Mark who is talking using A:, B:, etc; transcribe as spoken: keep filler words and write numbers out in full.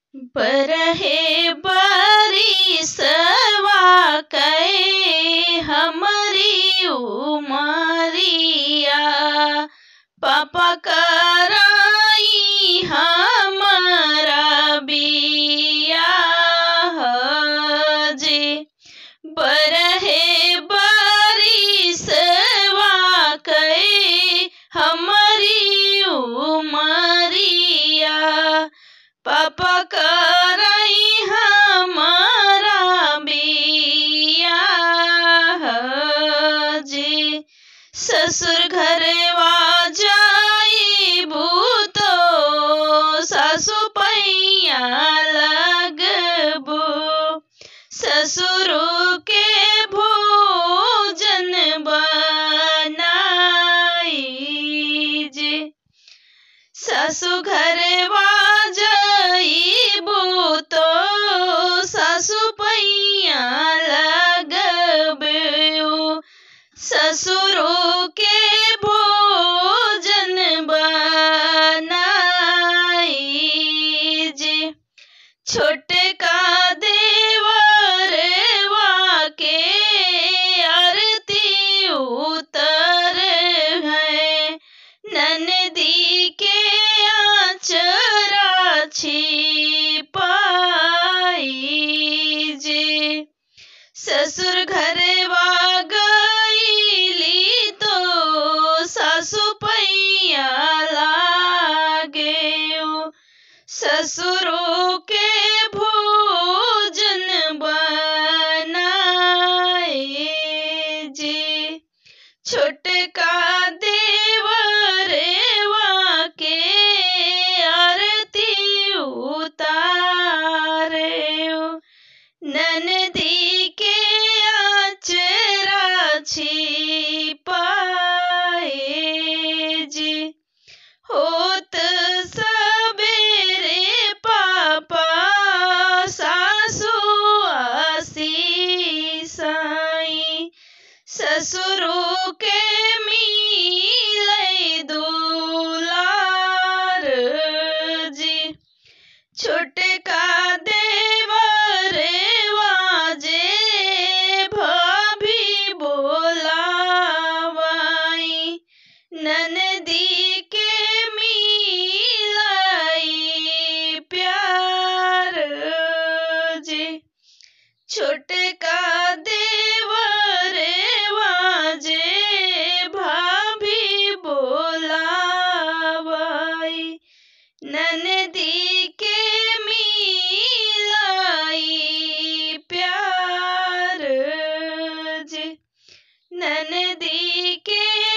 A: बरहे बरिसवा कए हमरी उमरिया, पापा कराई हमारा बियाह जे। बरहे बरिसवा कए हमरी उमरिया, पापा कराई हमारा बियाह जे। ससुर घरवा जाइबू तो सासु पैया लगबू, ससुर के भोजन बनाई जे। सासु घरवा जाइबू तो सासु पैया लगबू, ससुर के भोजन बनाई जे। छोटका देवरवा के आरती उतर है, ननदी के आचरा छिपाई जे। ससुर घरवा गईली तो सासु पैया लागे, ससुर के भोजन बनाए जे। छोटका देवरवा के आरती उतारे, ननदी के आचरा छिपाए जे। होत सबेरे पापा सासु आसीसाई, ससुर के मिलै दुलार जी। छोटका देवरवा जे भाभी बोलावाई, ननदी के मिलाई प्यार जे। छोटका देवरवा जे भाभी बोलावाई, ननदी के मिलाई प्यार जे। ननदी के